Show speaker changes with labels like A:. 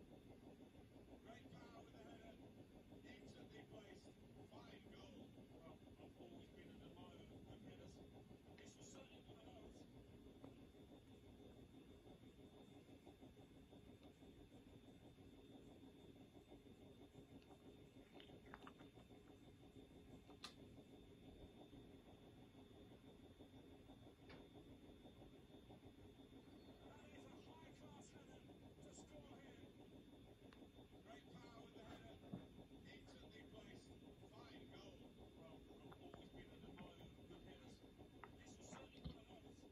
A: Great power with the header. Instantly placed. Fine goal.
B: Well, I've always been an admirer of good headers. This was certainly one of those. That is a high-class header to score here.
A: Great power with the header. Instantly placed. Fine goal.
B: Well, I've always been an admirer of good headers. This was certainly one of those.